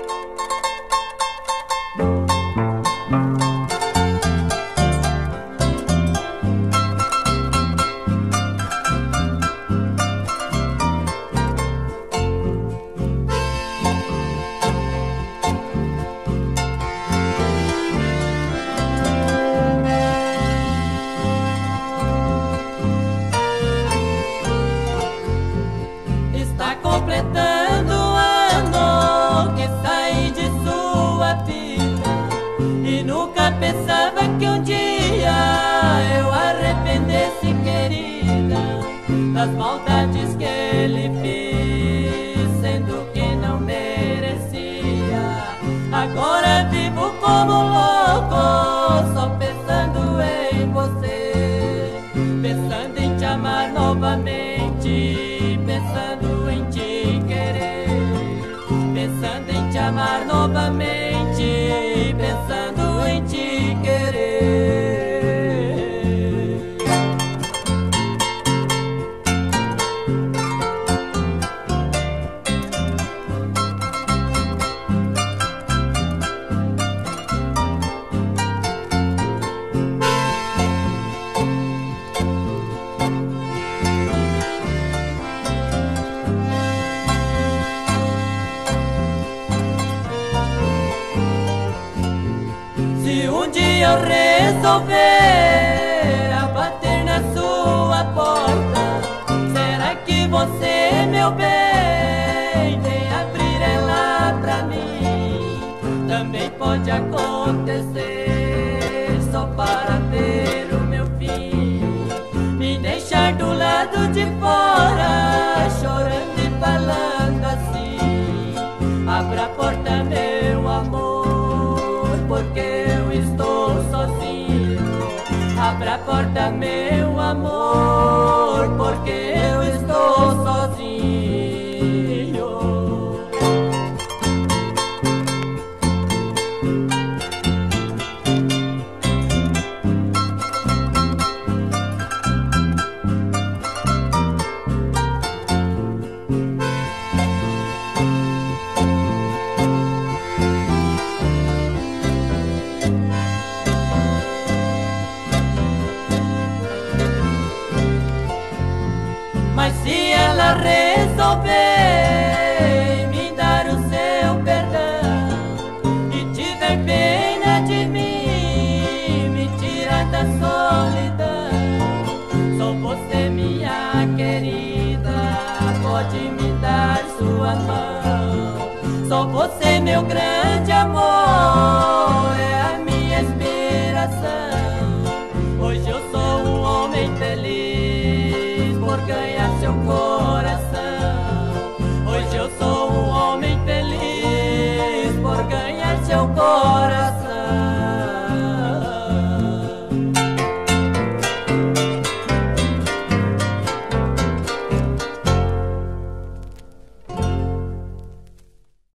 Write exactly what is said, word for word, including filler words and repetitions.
Completando um ano que saí de sua vida, e nunca pensava que um dia eu arrependesse, querida, das maldades que ele fez, sendo que não merecia. Agora vivo como louco, só pensando em você, pensando em te amar novamente, pensando em te querer, pensando em te amar novamente, pensando em te querer. Se um dia eu resolver a bater na sua porta, será que você, meu bem, vem abrir ela pra mim? Também pode acontecer, só para ver o meu fim, me deixar do lado de fora, chorando e falando assim: abra a porta, meu amor, porque eu estou sozinho. Abra a porta, meu amor, porque eu estou sozinho. Mas se ela resolver me dar o seu perdão e tiver pena de mim, me tirar da solidão, só você, minha querida, pode me dar sua mão. Só você, meu grande amor,